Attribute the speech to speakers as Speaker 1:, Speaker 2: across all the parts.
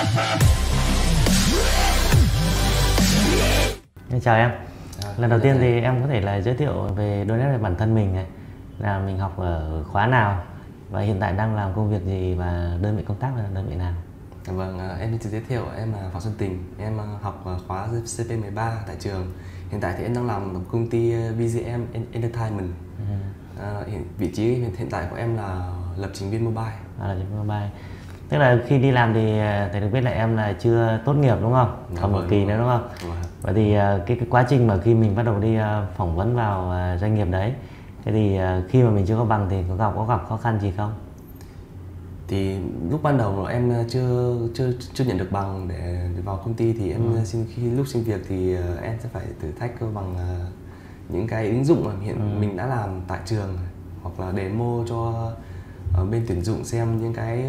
Speaker 1: Chào em. Lần đầu tiên thì em có thể là giới thiệu đôi nét về bản thân mình này, là mình học ở khóa nào và hiện tại đang làm công việc gì và đơn vị công tác là đơn vị nào?
Speaker 2: Vâng, em xin giới thiệu, em là Phạm Xuân Tình, em học khóa CP13 tại trường. Hiện tại thì em đang làm ở công ty VGM Entertainment. Vị trí hiện tại của em là lập trình viên mobile.
Speaker 1: Lập trình viên mobile. Tức là khi đi làm thì thầy được biết là em là chưa tốt nghiệp đúng không? Còn một kỳ nữa đúng không? Vậy thì cái quá trình mà khi mình bắt đầu đi phỏng vấn vào doanh nghiệp đấy, thế thì khi mà mình chưa có bằng thì có gặp khó khăn gì không?
Speaker 2: Thì lúc ban đầu em chưa nhận được bằng để vào công ty thì em lúc xin việc thì em sẽ phải thử thách bằng những cái ứng dụng mà mình đã làm tại trường, hoặc là demo cho bên tuyển dụng xem những cái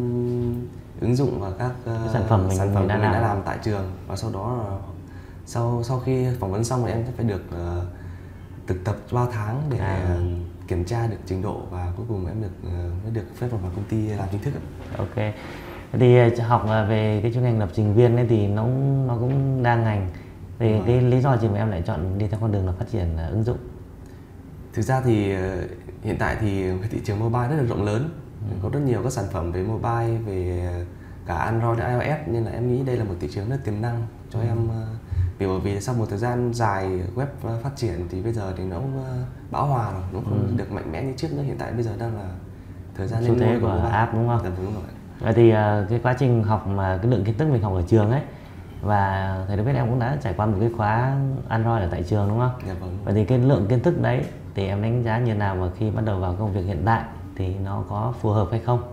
Speaker 2: ứng dụng và các
Speaker 1: sản phẩm mình đã
Speaker 2: làm tại trường. Và sau đó sau khi phỏng vấn xong thì em sẽ phải được thực tập 3 tháng để kiểm tra được trình độ, và cuối cùng em mới được phép vào công ty làm chính thức.
Speaker 1: Ok. Thì học về cái chuyên ngành lập trình viên ấy thì nó cũng đa ngành. Thì cái lý do gì mà em lại chọn đi theo con đường là phát triển ứng dụng?
Speaker 2: Thực ra thì hiện tại thì thị trường mobile rất là rộng lớn, có rất nhiều các sản phẩm về mobile, về cả Android và iOS, nên là em nghĩ đây là một thị trường rất tiềm năng cho em. Bởi vì sau một thời gian dài web phát triển thì bây giờ thì nó cũng bão hòa rồi, nó không được mạnh mẽ như trước nữa. Hiện tại bây giờ đang là thời gian
Speaker 1: xu thế của app đúng không?
Speaker 2: Dạ, đúng rồi.
Speaker 1: Vậy thì cái quá trình học mà cái lượng kiến thức mình học ở trường ấy, và thầy được biết em cũng đã trải qua một cái khóa Android ở tại trường đúng không?
Speaker 2: Dạ vâng.
Speaker 1: Vậy thì cái lượng kiến thức đấy thì em đánh giá như nào mà khi bắt đầu vào công việc hiện tại thì nó có phù hợp hay không?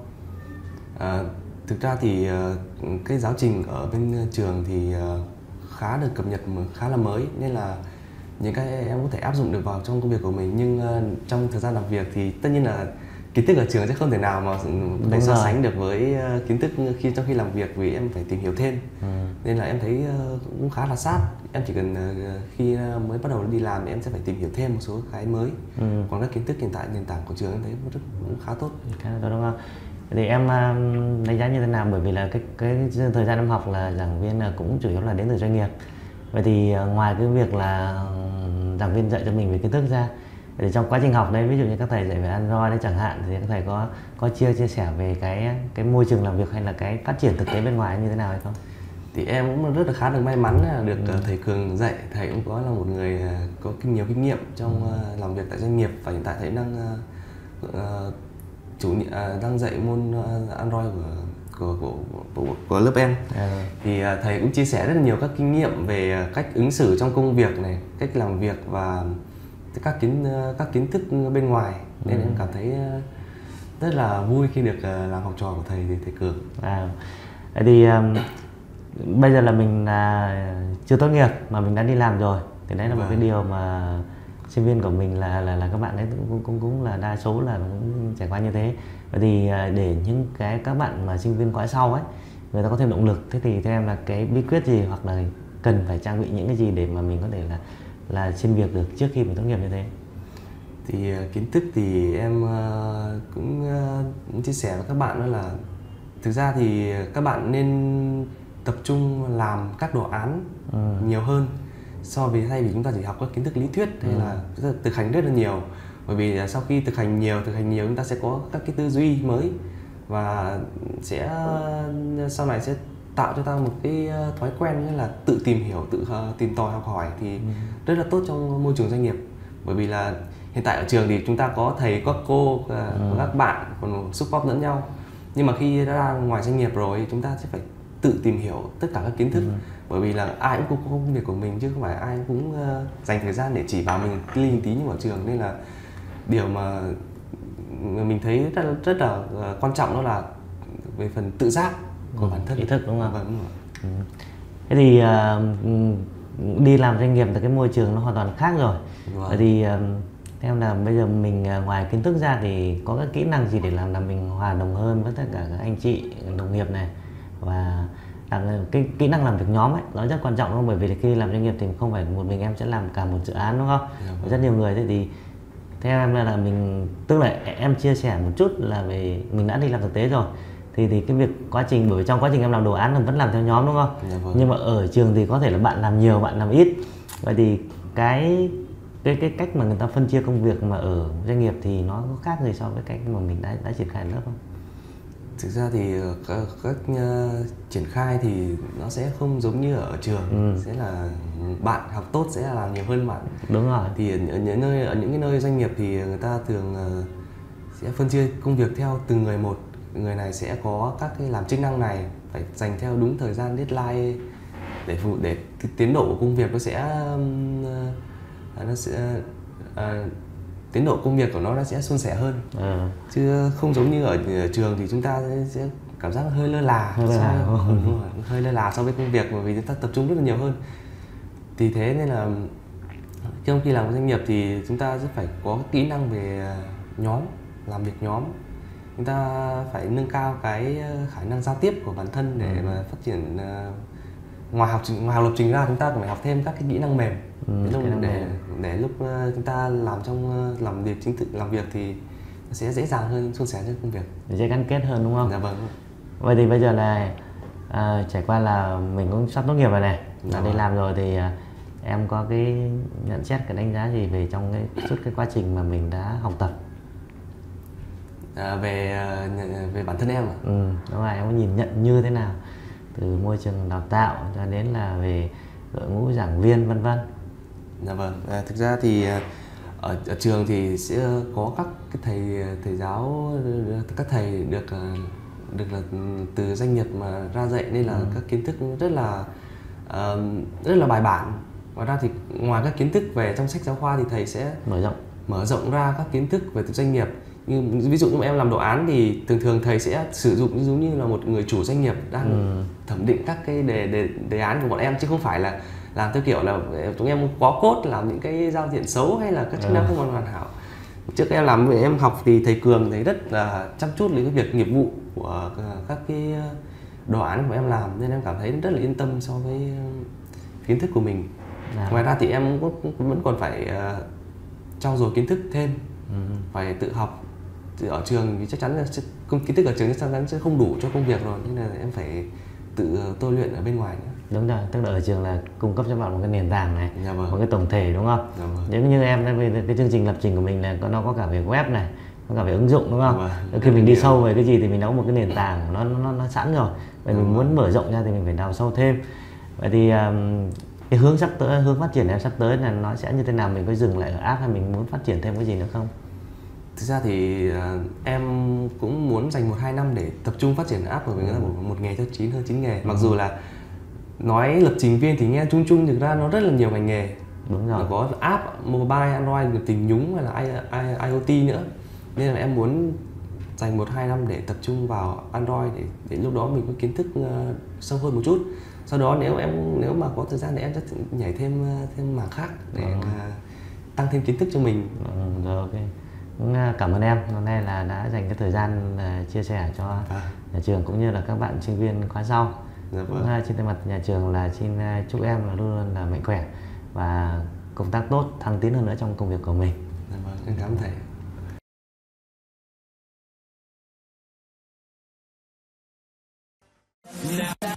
Speaker 2: Thực ra thì cái giáo trình ở bên trường thì khá được cập nhật, khá là mới, nên là những cái em có thể áp dụng được vào trong công việc của mình. Nhưng trong thời gian làm việc thì tất nhiên là kiến thức ở trường sẽ không thể nào mà so sánh được với kiến thức trong khi làm việc, vì em phải tìm hiểu thêm. Nên là em thấy cũng khá là sát. Em chỉ cần khi mới bắt đầu đi làm thì em sẽ phải tìm hiểu thêm một số cái mới. Còn các kiến thức hiện tại nền tảng của trường em thấy cũng khá tốt.
Speaker 1: Khá là tốt đúng không? Thì em đánh giá như thế nào? Bởi vì là cái thời gian em học là giảng viên là cũng chủ yếu là đến từ doanh nghiệp. Vậy thì ngoài cái việc là giảng viên dạy cho mình về kiến thức ra, thì trong quá trình học đây, ví dụ như các thầy dạy về Android đấy chẳng hạn, thì các thầy có chia sẻ về cái môi trường làm việc hay là cái phát triển thực tế bên ngoài như thế nào hay không?
Speaker 2: Thì em cũng rất là khá được may mắn là được thầy Cường dạy. Thầy cũng có là một người có nhiều kinh nghiệm trong làm việc tại doanh nghiệp, và hiện tại thầy đang dạy môn Android của lớp em. Thì thầy cũng chia sẻ rất là nhiều các kinh nghiệm về cách ứng xử trong công việc này, cách làm việc và các kiến thức bên ngoài, nên em cảm thấy rất là vui khi được làm học trò của thầy Cường.
Speaker 1: Thì bây giờ là mình chưa tốt nghiệp mà mình đã đi làm rồi, thì đấy là một cái điều mà sinh viên của mình là các bạn ấy cũng là đa số là cũng trải qua như thế. Vậy thì để những các bạn mà sinh viên khóa sau ấy, người ta có thêm động lực, thế thì theo em là cái bí quyết gì, hoặc là cần phải trang bị những cái gì để mà mình có thể là xin việc được trước khi mình tốt nghiệp như thế?
Speaker 2: Thì kiến thức thì em cũng chia sẻ với các bạn đó là thực ra thì các bạn nên tập trung làm các đồ án nhiều hơn, so với thay vì chúng ta chỉ học các kiến thức lý thuyết hay là thực hành rất là nhiều. Bởi vì sau khi thực hành nhiều chúng ta sẽ có các cái tư duy mới, và sau này sẽ tạo cho ta một cái thói quen như là tự tìm hiểu, tự tìm tòi học hỏi, thì rất là tốt trong môi trường doanh nghiệp. Bởi vì là hiện tại ở trường thì chúng ta có thầy, có cô, có các bạn còn support lẫn nhau, nhưng mà khi đã ra ngoài doanh nghiệp rồi chúng ta sẽ phải tự tìm hiểu tất cả các kiến thức. Bởi vì là ai cũng có công việc của mình, chứ không phải ai cũng dành thời gian để chỉ vào mình linh tí như ở trường. Nên là điều mà mình thấy rất là quan trọng đó là về phần tự giác của bản thân,
Speaker 1: ý thức đúng không?
Speaker 2: Vâng, đúng rồi.
Speaker 1: Thế thì đi làm doanh nghiệp thì cái môi trường nó hoàn toàn khác rồi. Vậy thì theo là bây giờ mình ngoài kiến thức ra thì có các kỹ năng gì để làm mình hòa đồng hơn với tất cả các anh chị đồng nghiệp này, và cái kỹ năng làm việc nhóm ấy nó rất quan trọng đúng không? Bởi vì khi làm doanh nghiệp thì không phải một mình em sẽ làm cả một dự án đúng không? Rất nhiều người. Thế thì theo em là mình, tức là em chia sẻ một chút là về mình đã đi làm thực tế rồi, thì cái việc quá trình, bởi vì trong quá trình em làm đồ án là vẫn làm theo nhóm đúng không?
Speaker 2: Dạ vâng.
Speaker 1: Nhưng mà ở trường thì có thể là bạn làm nhiều, bạn làm ít. Vậy thì cái cách mà người ta phân chia công việc mà ở doanh nghiệp thì nó có khác gì so với cách mà mình đã triển khai ở lớp không?
Speaker 2: Thực ra thì các triển khai thì nó sẽ không giống như ở trường. Sẽ là bạn học tốt sẽ là làm nhiều hơn bạn.
Speaker 1: Đúng rồi.
Speaker 2: Thì ở những cái nơi doanh nghiệp thì người ta thường sẽ phân chia công việc theo từng người một. Người này sẽ có các cái làm chức năng này, phải dành theo đúng thời gian deadline để cái tiến độ của công việc nó sẽ tiến độ công việc của nó sẽ suôn sẻ hơn. Chứ không giống như ở trường thì chúng ta sẽ cảm giác hơi lơ là, hơi lơ là so với công việc, bởi vì chúng ta tập trung rất là nhiều hơn. Thì thế nên là khi làm doanh nghiệp thì chúng ta sẽ phải có kỹ năng về nhóm, làm việc nhóm. Chúng ta phải nâng cao cái khả năng giao tiếp của bản thân để mà phát triển. Ngoài học lập trình ra, chúng ta còn phải học thêm các cái kỹ năng mềm để lúc chúng ta làm việc chính thức làm việc thì nó sẽ dễ dàng hơn, suôn sẻ hơn công việc,
Speaker 1: dễ gắn kết hơn đúng không?
Speaker 2: Dạ vâng.
Speaker 1: Vậy thì bây giờ là trải qua là mình cũng sắp tốt nghiệp rồi này, là đi làm rồi, thì em có cái nhận xét, cái đánh giá gì về trong suốt cái quá trình mà mình đã học tập?
Speaker 2: Về bản thân em ạ?
Speaker 1: Đúng rồi, em có nhìn nhận như thế nào từ môi trường đào tạo cho đến là về đội ngũ giảng viên vân vân?
Speaker 2: Dạ vâng. Thực ra thì ở trường thì sẽ có các cái thầy giáo, các thầy được là từ doanh nghiệp mà ra dạy, nên là các kiến thức rất là bài bản. Ngoài ra thì ngoài các kiến thức về trong sách giáo khoa thì thầy sẽ mở rộng ra các kiến thức về từ doanh nghiệp. Như ví dụ như em làm đồ án thì thường thầy sẽ sử dụng giống như là một người chủ doanh nghiệp đang thẩm định các cái đề án của bọn em, chứ không phải là làm theo kiểu là chúng em có code làm những cái giao diện xấu hay là các chức năng không hoàn hảo. Trước em học thì thầy Cường thầy rất là chăm chút đến cái việc nghiệp vụ của các cái đồ án của em làm, nên em cảm thấy rất là yên tâm so với kiến thức của mình. Ngoài ra thì em vẫn còn phải trau dồi kiến thức thêm, phải tự học. Ở trường thì chắc chắn là kiến thức ở trường chắc chắn sẽ không đủ cho công việc rồi, nên là em phải tự tôi luyện ở bên ngoài nữa.
Speaker 1: Đúng rồi, tức là ở trường là cung cấp cho bạn một cái nền tảng này, một cái tổng thể đúng không?
Speaker 2: Giống
Speaker 1: như em cái chương trình lập trình của mình là nó có cả về web này, có cả về ứng dụng đúng không? Khi mình đi sâu về cái gì thì mình đã có một cái nền tảng nó sẵn rồi. Vậy mình muốn mở rộng ra thì mình phải đào sâu thêm. Vậy thì cái hướng phát triển em sắp tới là nó sẽ như thế nào? Mình có dừng lại ở app hay mình muốn phát triển thêm cái gì nữa không?
Speaker 2: Thực ra thì em cũng muốn dành 1-2 năm để tập trung phát triển app của mình, là một nghề cho hơn 9 nghề. Mặc dù là nói lập trình viên thì nghe chung chung, thực ra nó rất là nhiều ngành nghề.
Speaker 1: Đúng rồi.
Speaker 2: Nó có app, mobile, android, tình nhúng hay là IoT nữa. Nên là em muốn dành 1-2 năm để tập trung vào android để lúc đó mình có kiến thức sâu hơn một chút. Sau đó nếu mà có thời gian thì em sẽ nhảy thêm mảng khác để mà tăng thêm kiến thức cho mình.
Speaker 1: Rồi, ok. Cảm ơn em hôm nay là đã dành cái thời gian chia sẻ cho nhà trường cũng như là các bạn sinh viên khóa sau. Trên thay mặt nhà trường là xin chúc em là luôn luôn là mạnh khỏe và công tác tốt, thăng tiến hơn nữa trong công việc của mình.
Speaker 2: Em cảm ơn thầy.